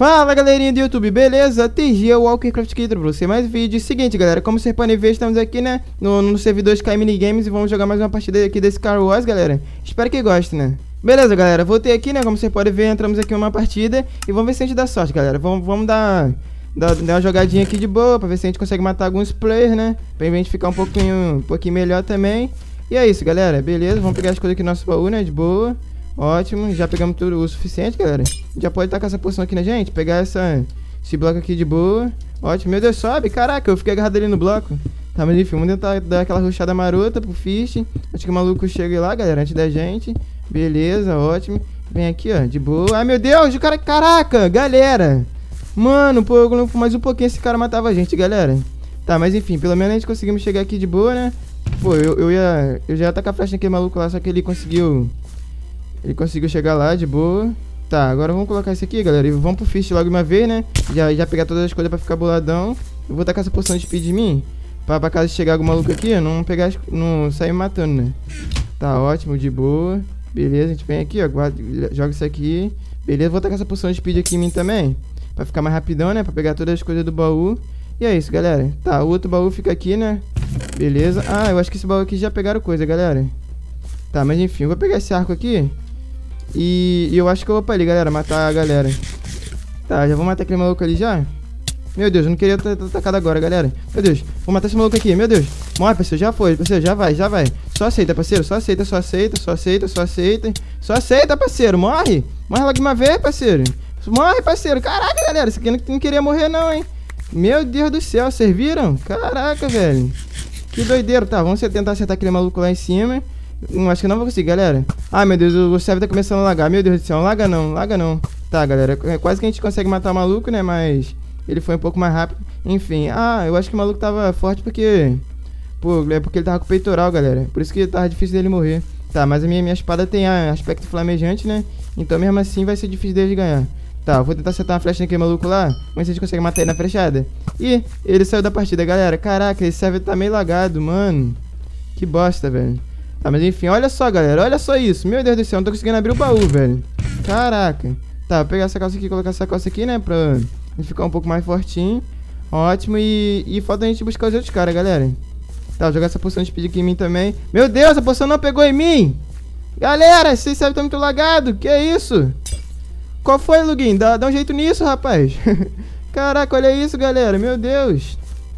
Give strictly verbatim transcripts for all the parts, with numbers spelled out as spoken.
Fala galerinha do YouTube, beleza? T G, o Walkercraft aqui pra você mais vídeo. Seguinte galera, como vocês podem ver, estamos aqui né no, no servidor Sky Minigames e vamos jogar mais uma partida aqui desse Star Wars, galera. Espero que gostem, né? Beleza galera, voltei aqui né, como vocês podem ver, entramos aqui em uma partida e vamos ver se a gente dá sorte, galera. Vamos, vamos dar, dar, dar uma jogadinha aqui de boa pra ver se a gente consegue matar alguns players, né? Pra gente ficar um pouquinho, um pouquinho melhor também. E é isso galera, beleza? Vamos pegar as coisas aqui no nosso baú, né, de boa. Ótimo, já pegamos tudo o suficiente, galera. Já pode tacar essa poção aqui na gente. Pegar essa, esse bloco aqui de boa. Ótimo, meu Deus, sobe. Caraca, eu fiquei agarrado ali no bloco. Tá, mas enfim, vamos tentar dar aquela rushada marota pro Fish. Acho que o maluco chega lá, galera, antes da gente. Beleza, ótimo. Vem aqui, ó, de boa. Ai, meu Deus, o cara, caraca, galera. Mano, pô, mais um pouquinho esse cara matava a gente, galera. Tá, mas enfim, pelo menos a gente conseguimos chegar aqui de boa, né? Pô, eu, eu ia, eu já ia tacar a flecha naquele maluco lá, só que ele conseguiu... Ele conseguiu chegar lá de boa. Tá, agora vamos colocar isso aqui, galera. E vamos pro Fish logo uma vez, né? Já, já pegar todas as coisas pra ficar boladão. Eu vou tacar essa poção de speed de mim. Pra, pra caso chegar algum maluco aqui, não pegar, não sair me matando, né? Tá, ótimo, de boa. Beleza, a gente vem aqui, ó. Guarda, joga isso aqui. Beleza, vou tacar essa poção de speed aqui em mim também. Pra ficar mais rapidão, né? Pra pegar todas as coisas do baú. E é isso, galera. Tá, o outro baú fica aqui, né? Beleza. Ah, eu acho que esse baú aqui já pegaram coisa, galera. Tá, mas enfim, eu vou pegar esse arco aqui. E, e eu acho que eu vou pra ali, galera, matar a galera. Tá, já vou matar aquele maluco ali já. Meu Deus, eu não queria ter atacado agora, galera. Meu Deus, vou matar esse maluco aqui, meu Deus. Morre, parceiro, já foi, parceiro, já vai, já vai. Só aceita, parceiro, só aceita, só aceita, só aceita, só aceita. Só aceita, parceiro, morre. Morre logo de uma vez, parceiro. Morre, parceiro, caraca, galera, esse aqui não, não queria morrer não, hein. Meu Deus do céu, vocês viram? Caraca, velho. Que doideiro, tá, vamos tentar acertar aquele maluco lá em cima. Hum, acho que não vou conseguir, galera. Ai, meu Deus, o server tá começando a lagar. Meu Deus do céu, laga não, laga não. Tá, galera, quase que a gente consegue matar o maluco, né? Mas ele foi um pouco mais rápido. Enfim, ah, eu acho que o maluco tava forte porque... Pô, é porque ele tava com o peitoral, galera. Por isso que tava difícil dele morrer. Tá, mas a minha, minha espada tem aspecto flamejante, né? Então mesmo assim vai ser difícil dele ganhar. Tá, eu vou tentar acertar uma flecha naquele maluco lá. Vamos ver se a gente consegue matar ele na flechada. Ih, ele saiu da partida, galera. Caraca, esse server tá meio lagado, mano. Que bosta, velho. Tá, mas enfim, olha só, galera, olha só isso. Meu Deus do céu, não tô conseguindo abrir o baú, velho. Caraca. Tá, vou pegar essa calça aqui e colocar essa calça aqui, né, pra gente ficar um pouco mais fortinho. Ótimo, e, e falta a gente buscar os outros caras, galera. Tá, vou jogar essa poção de speed aqui em mim também. Meu Deus, a poção não pegou em mim. Galera, vocês sabem que tá muito lagado, que é isso? Qual foi, Luguinho? Dá, dá um jeito nisso, rapaz. Caraca, olha isso, galera, meu Deus.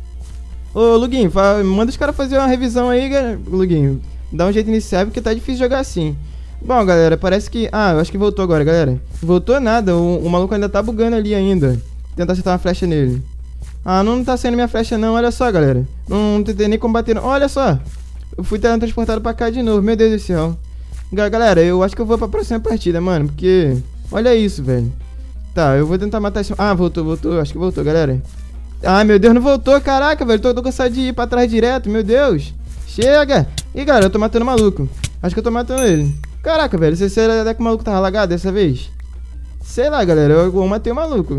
Ô, Luguinho, manda os caras fazer uma revisão aí, Luguinho. Dá um jeito nisso, porque tá difícil jogar assim. Bom, galera, parece que... Ah, eu acho que voltou agora, galera. Voltou nada, o, o maluco ainda tá bugando ali ainda. Vou tentar acertar uma flecha nele. Ah, não tá saindo minha flecha não, olha só, galera. Não, não tentei nem combater não. Olha só. Eu fui transportado pra cá de novo, meu Deus do céu. Galera, eu acho que eu vou pra próxima partida, mano, porque... Olha isso, velho. Tá, eu vou tentar matar esse... Ah, voltou, voltou, acho que voltou, galera. Ah, meu Deus, não voltou, caraca, velho. Tô, tô cansado de ir pra trás direto, meu Deus. Chega! Ih, galera, eu tô matando o maluco. Acho que eu tô matando ele. Caraca, velho, você será que o maluco tava lagado dessa vez? Sei lá, galera, eu, eu matei o maluco.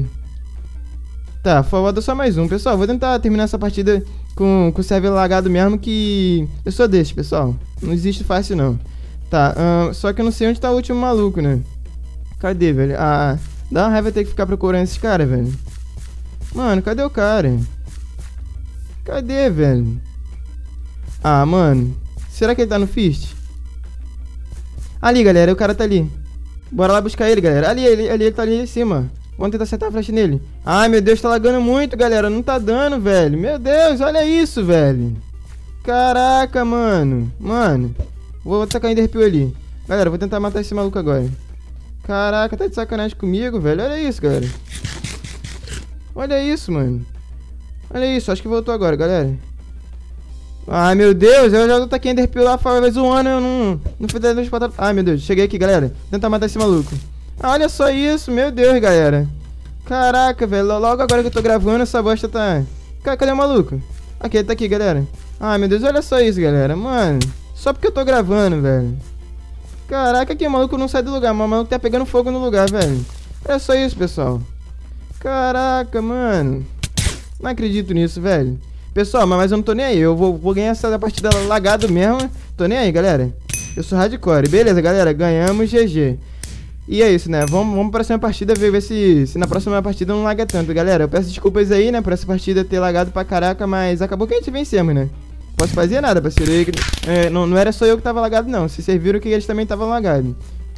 Tá, falta só mais um. Pessoal, vou tentar terminar essa partida com, com o server lagado mesmo, que... Eu sou desse, pessoal. Não existe fácil, não. Tá, uh, só que eu não sei onde tá o último maluco, né? Cadê, velho? Ah, dá uma raiva ter que ficar procurando esses caras, velho. Mano, cadê o cara? Cadê, velho? Ah, mano. Será que ele tá no Fist? Ali, galera, o cara tá ali. Bora lá buscar ele, galera. Ali, ali, ali, ele tá ali em cima. Vamos tentar acertar a flecha nele. Ai, meu Deus, tá lagando muito, galera. Não tá dando, velho. Meu Deus, olha isso, velho. Caraca, mano. Mano. Vou tacar Enderpeel ali. Galera, vou tentar matar esse maluco agora. Caraca, tá de sacanagem comigo, velho. Olha isso, galera. Olha isso, mano. Olha isso, acho que voltou agora, galera. Ai, meu Deus, eu já tô aqui Enderpeel lá, faz um ano, eu não... Não fui dar espadas. Ai, meu Deus, cheguei aqui, galera. Vou tentar matar esse maluco. Ah, olha só isso, meu Deus, galera. Caraca, velho, logo agora que eu tô gravando, essa bosta tá... Cadê o maluco? Aqui, ele tá aqui, galera. Ai, meu Deus, olha só isso, galera. Mano, só porque eu tô gravando, velho. Caraca, aqui o maluco não sai do lugar, mas o maluco tá pegando fogo no lugar, velho. Olha só isso, pessoal. Caraca, mano. Não acredito nisso, velho. Pessoal, mas eu não tô nem aí. Eu vou, vou ganhar essa partida lagado mesmo. Tô nem aí, galera. Eu sou hardcore. Beleza, galera. Ganhamos, G G. E é isso, né? Vamos, vamos pra próxima partida ver, ver se, se na próxima partida não laga tanto, galera. Eu peço desculpas aí, né, por essa partida ter lagado pra caraca, mas acabou que a gente vencemos, né? Posso fazer nada, parceiro. É, não, não era só eu que tava lagado, não. Vocês viram que eles também estavam lagados.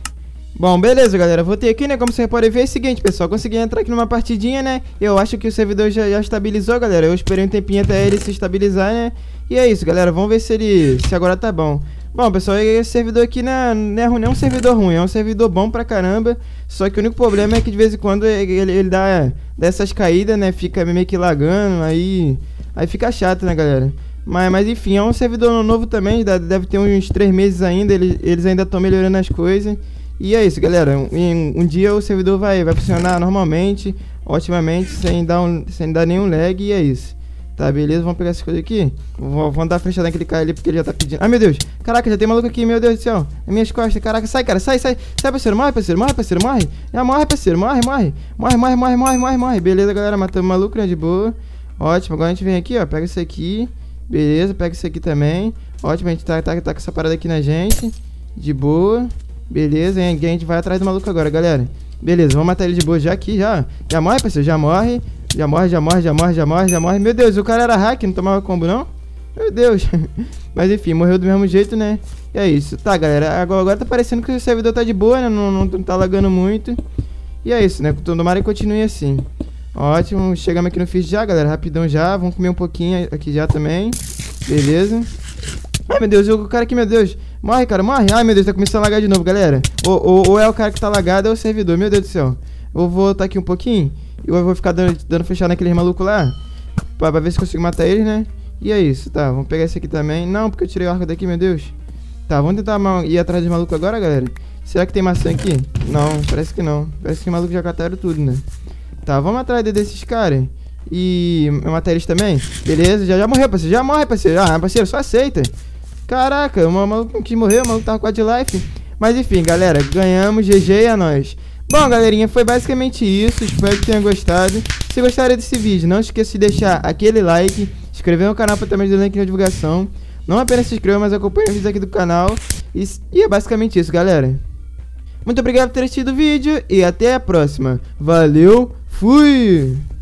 Bom, beleza, galera. Voltei aqui, né? Como vocês podem ver, é o seguinte, pessoal. Consegui entrar aqui numa partidinha, né? Eu acho que o servidor já, já estabilizou, galera. Eu esperei um tempinho até ele se estabilizar, né? E é isso, galera. Vamos ver se ele... se agora tá bom. Bom, pessoal, esse servidor aqui não é, não é, ruim, não é um servidor ruim, é um servidor bom pra caramba. Só que o único problema é que de vez em quando ele, ele dá, dá essas caídas, né? Fica meio que lagando, aí, aí fica chato, né, galera? Mas, mas enfim, é um servidor novo também, deve ter uns três meses ainda, eles, eles ainda estão melhorando as coisas. E é isso, galera, um, um dia o servidor vai, vai funcionar normalmente, otimamente, sem dar, um, sem dar nenhum lag, e é isso. Tá, beleza, vamos pegar essas coisas aqui. Vamos, vamos dar uma fechada naquele cara ali, porque ele já tá pedindo. Ai, meu Deus, caraca, já tem maluco aqui, meu Deus do céu. Nas minhas costas, caraca, sai, cara, sai, sai. Sai, parceiro, morre, parceiro, morre, parceiro, morre. Já morre, parceiro, morre, morre. Morre, morre, morre, morre, morre, morre. Beleza, galera, matamos o maluco, né, de boa. Ótimo, agora a gente vem aqui, ó, pega isso aqui. Beleza, pega isso aqui também. Ótimo, a gente tá, tá, tá com essa parada aqui na gente. De boa. Beleza, hein, a gente vai atrás do maluco agora, galera. Beleza, vamos matar ele de boa já aqui, já. Já morre, parceiro, já morre. Já morre, já morre, já morre, já morre, já morre. Meu Deus, o cara era hack, não tomava combo, não? Meu Deus. Mas enfim, morreu do mesmo jeito, né? E é isso. Tá, galera, agora, agora tá parecendo que o servidor tá de boa, né? Não, não, não tá lagando muito. E é isso, né? Tomara que continue assim. Ótimo, chegamos aqui no fish já, galera. Rapidão já, vamos comer um pouquinho aqui já também. Beleza. Ai, meu Deus, o cara aqui, meu Deus. Morre, cara, morre. Ai, meu Deus, tá começando a lagar de novo, galera. Ou, ou, ou é o cara que tá lagado ou é o servidor, meu Deus do céu. Eu vou voltar aqui um pouquinho. Eu vou ficar dando, dando fechado naqueles malucos lá. Pra, pra ver se consigo matar eles, né? E é isso, tá. Vamos pegar esse aqui também. Não, porque eu tirei o arco daqui, meu Deus. Tá, vamos tentar ir atrás dos malucos agora, galera. Será que tem maçã aqui? Não, parece que não. Parece que os malucos já cataram tudo, né? Tá, vamos atrás desses caras. E matar eles também. Beleza, já, já morreu, parceiro. Já morre, parceiro. Ah, parceiro, só aceita. Caraca, o maluco não quis morrer, o maluco tava com a de life. Mas enfim, galera, ganhamos. G G e a nós. Bom, galerinha, foi basicamente isso. Espero que tenham gostado. Se gostaram desse vídeo, não esqueça de deixar aquele like, se inscrever no canal para também dar link na divulgação. Não apenas se inscreva, mas acompanhe os vídeos aqui do canal. E, e é basicamente isso, galera. Muito obrigado por ter assistido o vídeo e até a próxima. Valeu, fui!